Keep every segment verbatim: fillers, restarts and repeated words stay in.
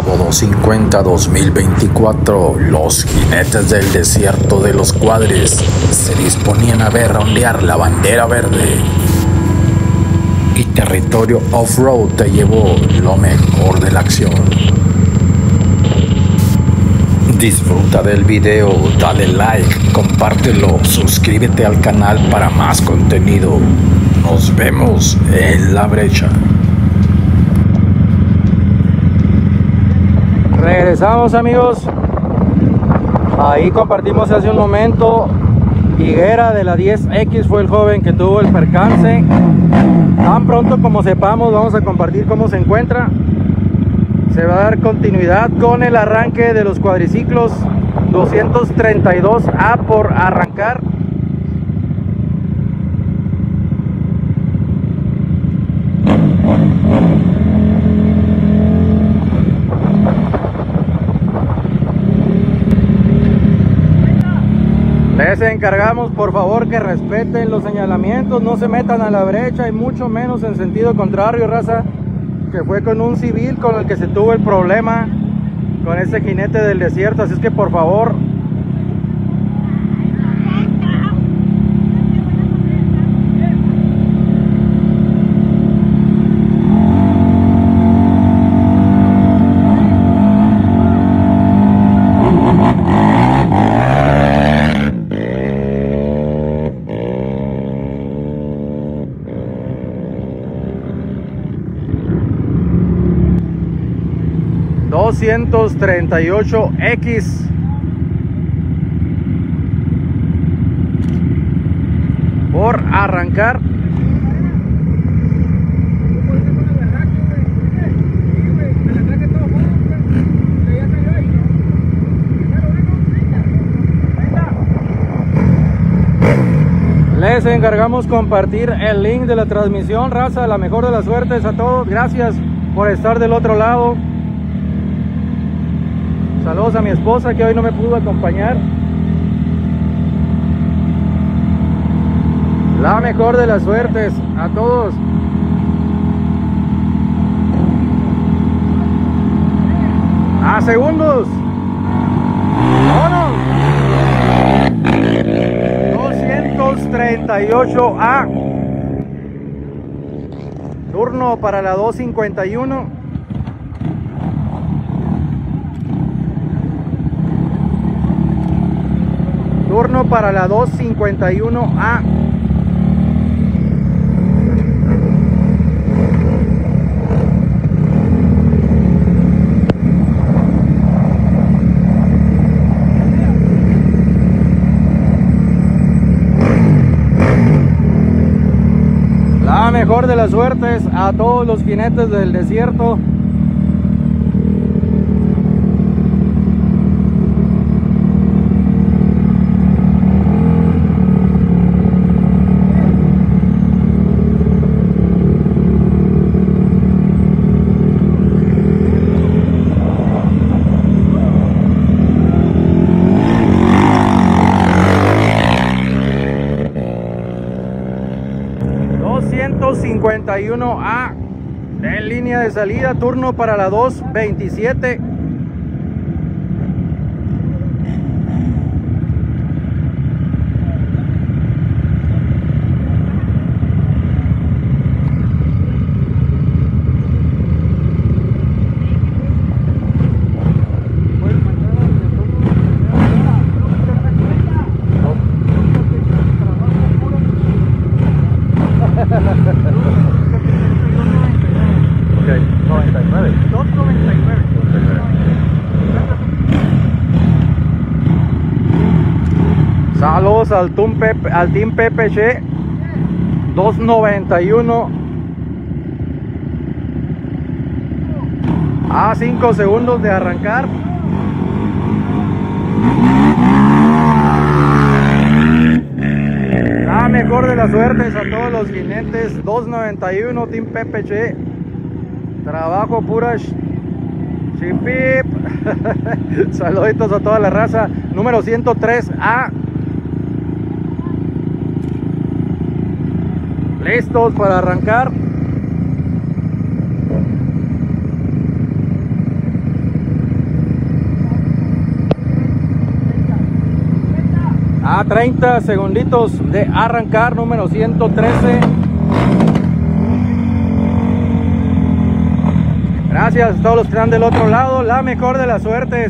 Sábado cincuenta dos mil veinticuatro, los jinetes del desierto de los Cuadres se disponían a ver ondear la bandera verde. Y Territorio Off-Road te llevó lo mejor de la acción. Disfruta del video, dale like, compártelo, suscríbete al canal para más contenido. Nos vemos en la brecha. Regresamos, amigos. Ahí compartimos hace un momento. Higuera de la diez X fue el joven que tuvo el percance. Tan pronto como sepamos, vamos a compartir cómo se encuentra. Se va a dar continuidad con el arranque de los cuadriciclos. Doscientos treinta y dos A por arrancar. Les encargamos por favor que respeten los señalamientos, no se metan a la brecha y mucho menos en sentido contrario, raza, que fue con un civil con el que se tuvo el problema con ese jinete del desierto. Así es que por favor, doscientos treinta y ocho X por arrancar. Les encargamos compartir el link de la transmisión, raza. La mejor de las suertes a todos. Gracias por estar del otro lado. Saludos a mi esposa que hoy no me pudo acompañar. La mejor de las suertes a todos. A segundos. ¡Vámonos! doscientos treinta y ocho A. Turno para la dos cincuenta y uno. Turno para la dos cincuenta y uno A. La mejor de las suertes a todos los jinetes del desierto. doscientos cincuenta y uno A en línea de salida, turno para la dos veintisiete. Saludos al Team Pepe, al Team Pepe Che. Dos noventa y uno a cinco segundos de arrancar. La mejor de las suertes a todos los jinetes. Dos noventa y uno Team Pepe Che. Trabajo pura chipip. Saluditos a toda la raza. Número ciento tres A. Listos para arrancar. A treinta segunditos de arrancar, número ciento trece. Gracias a todos los que están del otro lado. La mejor de las suertes.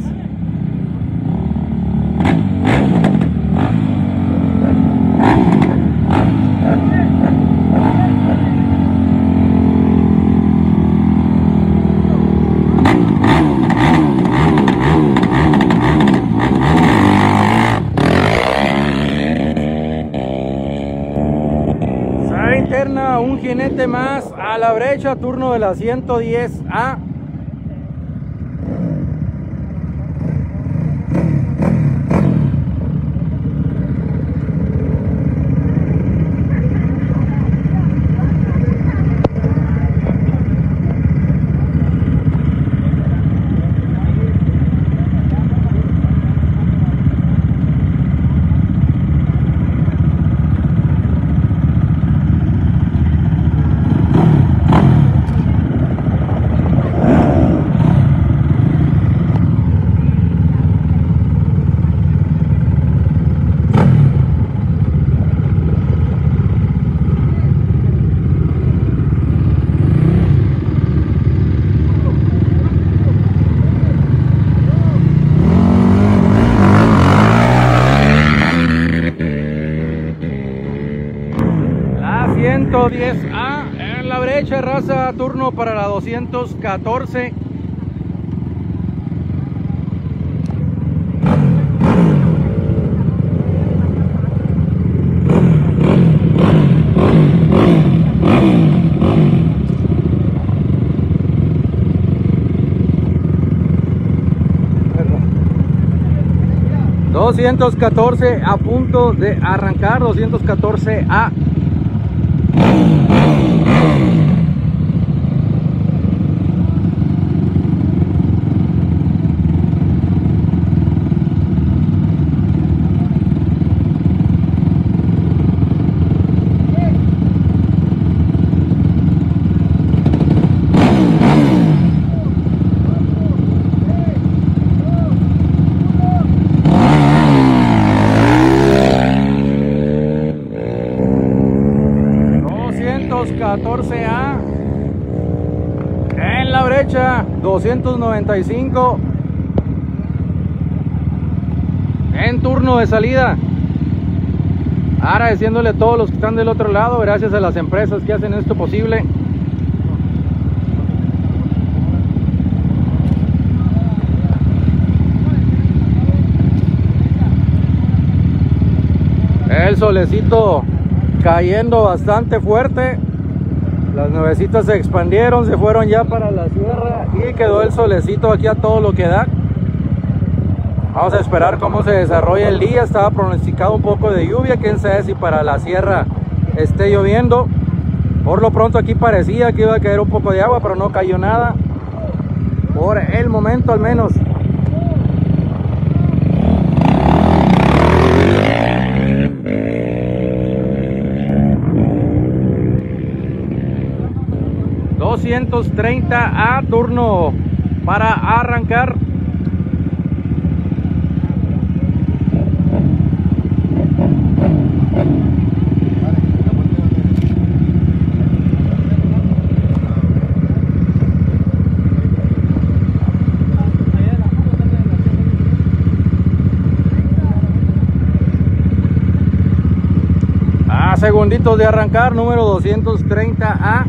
Se interna un jinete más a la brecha, turno de la ciento diez A. ciento diez A en la brecha, raza, turno para la doscientos catorce. doscientos catorce a punto de arrancar, doscientos catorce A. catorce A en la brecha, doscientos noventa y cinco en turno de salida. Agradeciéndole a todos los que están del otro lado, gracias a las empresas que hacen esto posible. El solecito cayendo bastante fuerte. Las nubecitas se expandieron, se fueron ya para la sierra y quedó el solecito aquí a todo lo que da. Vamos a esperar cómo se desarrolla el día. Estaba pronosticado un poco de lluvia, quién sabe si para la sierra esté lloviendo. Por lo pronto aquí parecía que iba a caer un poco de agua, pero no cayó nada por el momento al menos. doscientos treinta A, turno para arrancar. A segunditos de arrancar, número doscientos treinta A.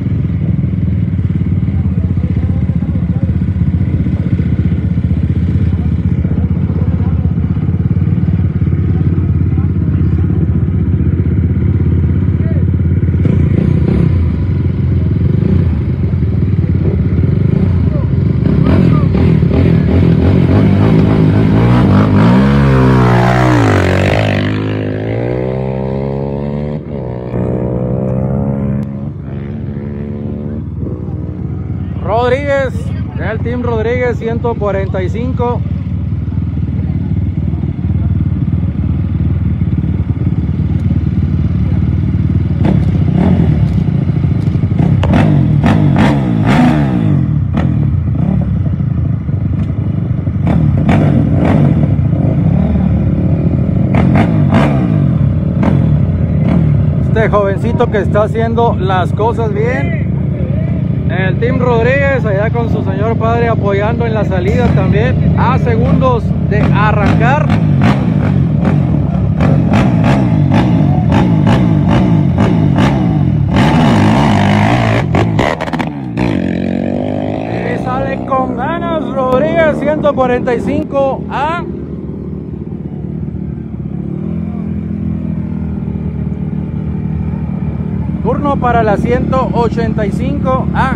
Rodríguez, el Team Rodríguez ciento cuarenta y cinco. este jovencito que está haciendo las cosas bien. El Team Rodríguez allá con su señor padre apoyando en la salida también, a segundos de arrancar. Y sale con ganas Rodríguez, ciento cuarenta y cinco A. Turno para la ciento ochenta y cinco A.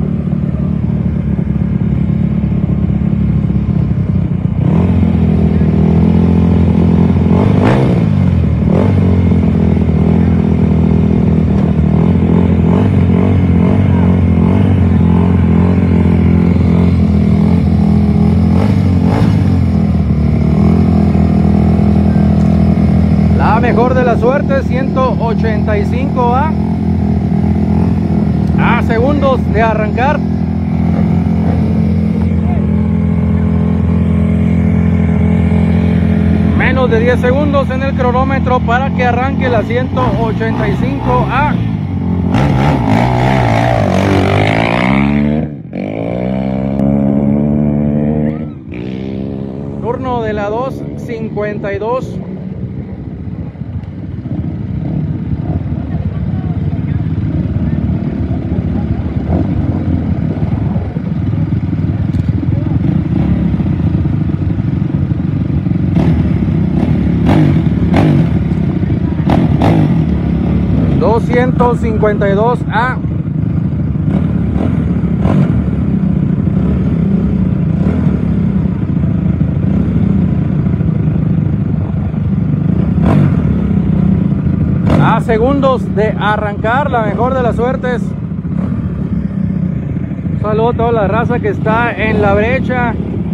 La mejor de la suerte, ciento ochenta y cinco A. A segundos de arrancar. Menos de diez segundos en el cronómetro para que arranque la ciento ochenta y cinco A. Turno de la dos cincuenta y dos. doscientos cincuenta y dos A. A segundos de arrancar, la mejor de las suertes. Un saludo a toda la raza que está en la brecha.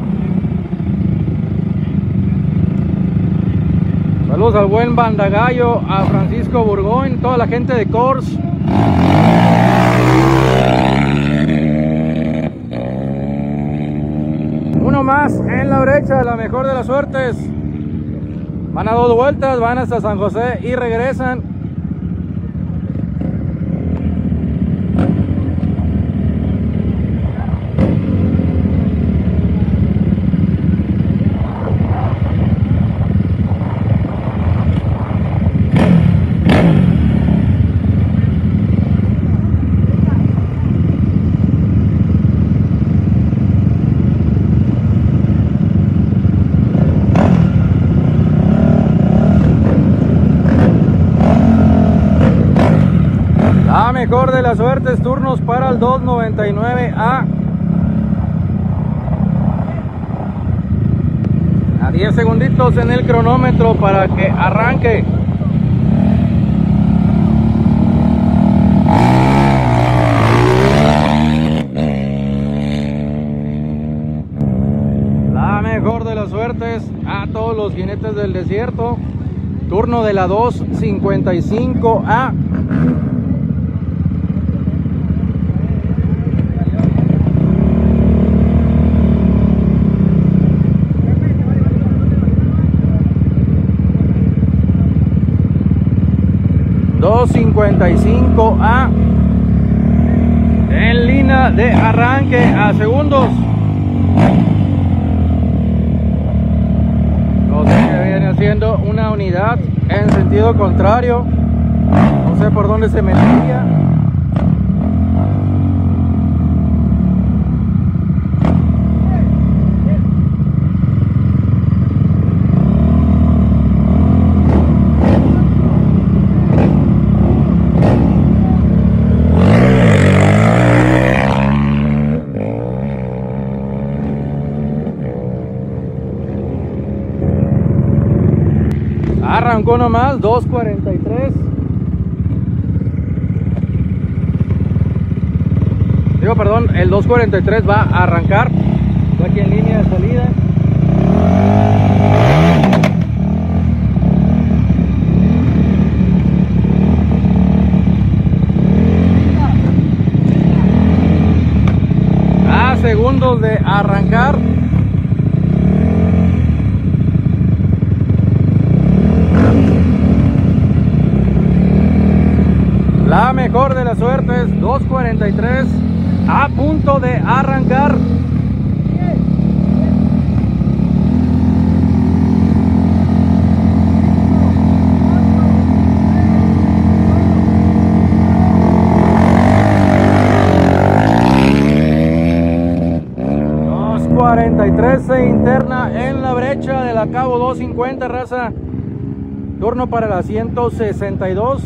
Saludos al buen Bandagallo, a Francisco Burgoyne, toda la gente de Cors. Uno más en la brecha, la mejor de las suertes. Van a dos vueltas, van hasta San José y regresan. Mejor de las suertes, turnos para el dos noventa y nueve A. A diez segunditos en el cronómetro para que arranque. La mejor de las suertes a todos los jinetes del desierto. Turno de la dos cincuenta y cinco A. dos cincuenta y cinco A. En línea de arranque a segundos. No sé qué viene haciendo una unidad en sentido contrario. No sé por dónde se metía. Arrancó nomás, dos cuarenta y tres. Digo, perdón, el dos cuarenta y tres va a arrancar. Estoy aquí en línea de salida. A segundos de arrancar. La mejor de las suertes, dos cuarenta y tres, a punto de arrancar. dos cuarenta y tres se interna en la brecha de la Cabo dos cincuenta, raza. Turno para la ciento sesenta y dos.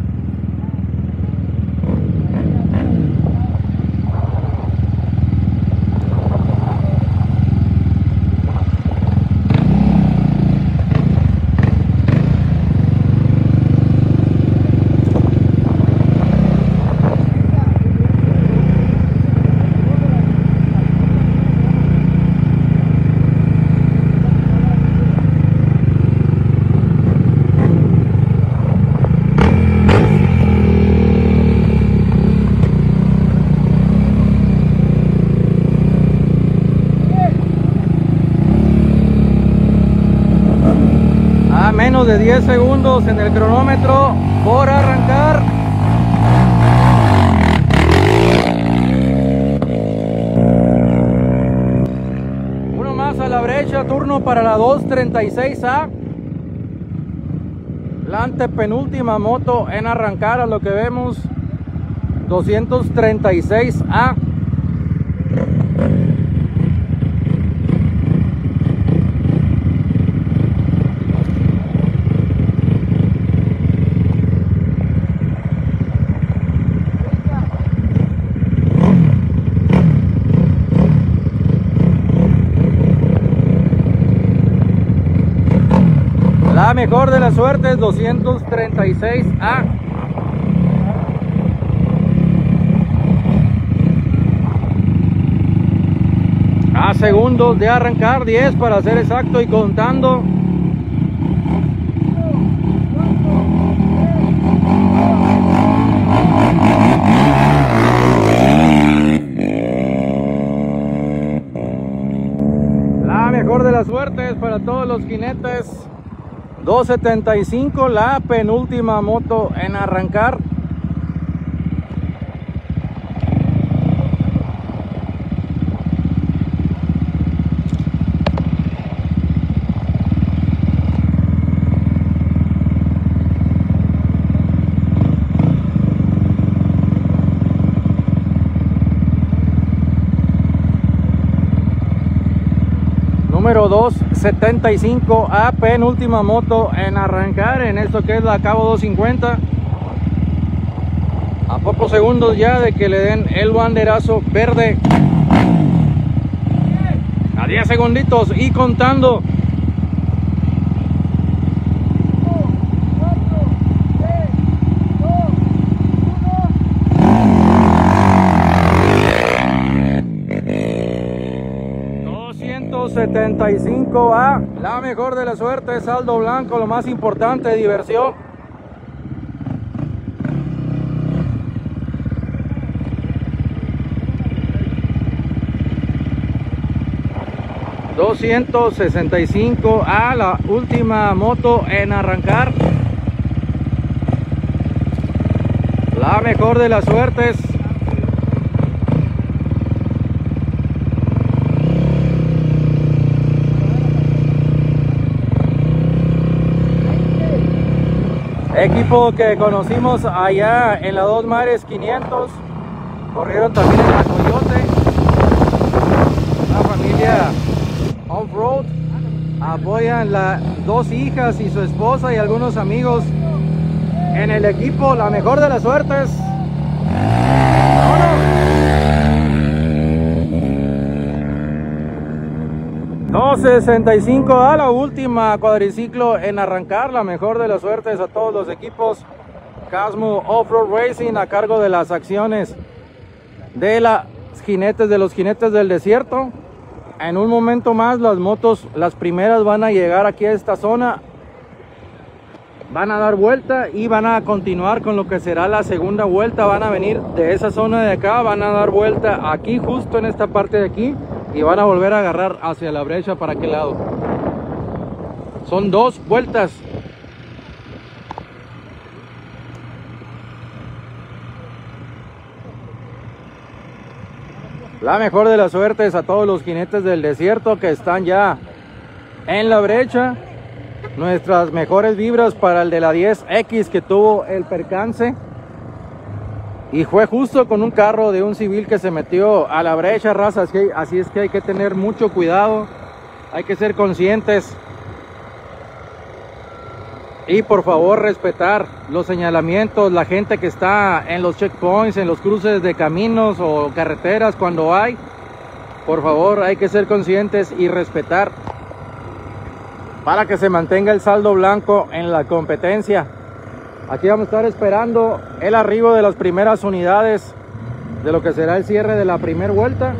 Menos de diez segundos en el cronómetro por arrancar. Uno más a la brecha, turno para la dos treinta y seis A. La antepenúltima moto en arrancar, a lo que vemos, doscientos treinta y seis A. La mejor de las suertes, doscientos treinta y seis A. A segundos de arrancar, diez para ser exacto y contando. La mejor de las suertes para todos los jinetes. dos setenta y cinco, la penúltima moto en arrancar. Número dos setenta y cinco A, penúltima moto en arrancar en esto que es la Cabo dos cincuenta. A pocos segundos ya de que le den el banderazo verde. A diez segunditos y contando. setenta y cinco A, la mejor de la suerte, saldo blanco, lo más importante, diversión. doscientos sesenta y cinco A, la última moto en arrancar. La mejor de las suertes. Equipo que conocimos allá en la Dos Mares quinientos, corrieron también en la Coyote. La familia Off-Road apoyan las dos hijas y su esposa y algunos amigos en el equipo. La mejor de las suertes. dos sesenta y cinco A, la última cuadriciclo en arrancar. La mejor de las suertes a todos los equipos. Casmo Off-Road Racing a cargo de las acciones de las jinetes de los jinetes del desierto. En un momento más las motos, las primeras, van a llegar aquí a esta zona, van a dar vuelta y van a continuar con lo que será la segunda vuelta. Van a venir de esa zona de acá, van a dar vuelta aquí, justo en esta parte de aquí, y van a volver a agarrar hacia la brecha. ¿Para qué lado? Son dos vueltas. La mejor de las suertes a todos los jinetes del desierto que están ya en la brecha. Nuestras mejores vibras para el de la diez equis que tuvo el percance. Y fue justo con un carro de un civil que se metió a la brecha, raza. Así es que hay que tener mucho cuidado. Hay que ser conscientes. Y por favor respetar los señalamientos, la gente que está en los checkpoints, en los cruces de caminos o carreteras cuando hay. Por favor, hay que ser conscientes y respetar para que se mantenga el saldo blanco en la competencia. Aquí vamos a estar esperando el arribo de las primeras unidades de lo que será el cierre de la primera vuelta.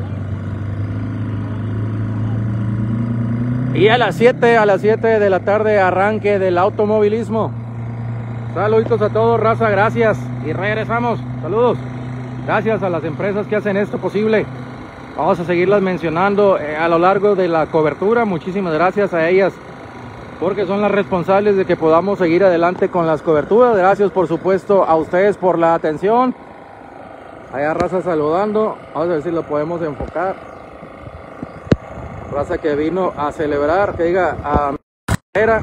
Y a las siete, a las siete de la tarde, arranque del automovilismo. Saluditos a todos, raza, gracias. Y regresamos, saludos. Gracias a las empresas que hacen esto posible. Vamos a seguirlas mencionando eh, a lo largo de la cobertura. Muchísimas gracias a ellas, porque son las responsables de que podamos seguir adelante con las coberturas. Gracias, por supuesto, a ustedes por la atención. Allá raza saludando. Vamos a ver si lo podemos enfocar. Raza que vino a celebrar, que diga a era.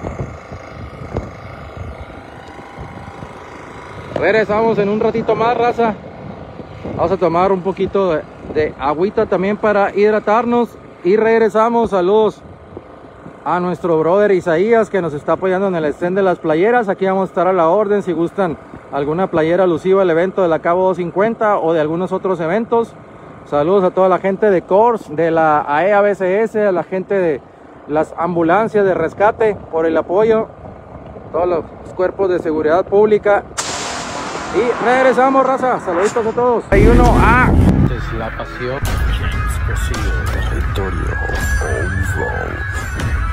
Regresamos en un ratito más, raza. Vamos a tomar un poquito de, de agüita también para hidratarnos. Y regresamos. Saludos a nuestro brother Isaías, que nos está apoyando en el stand de las playeras. Aquí vamos a estar a la orden si gustan alguna playera alusiva al evento de la Cabo doscientos cincuenta o de algunos otros eventos. Saludos a toda la gente de Kors, de la A E A B C S, a la gente de las ambulancias de rescate por el apoyo, todos los cuerpos de seguridad pública. Y regresamos, raza. Saluditos a todos. Hay uno a Es la pasión. Explosivo territorio on-road.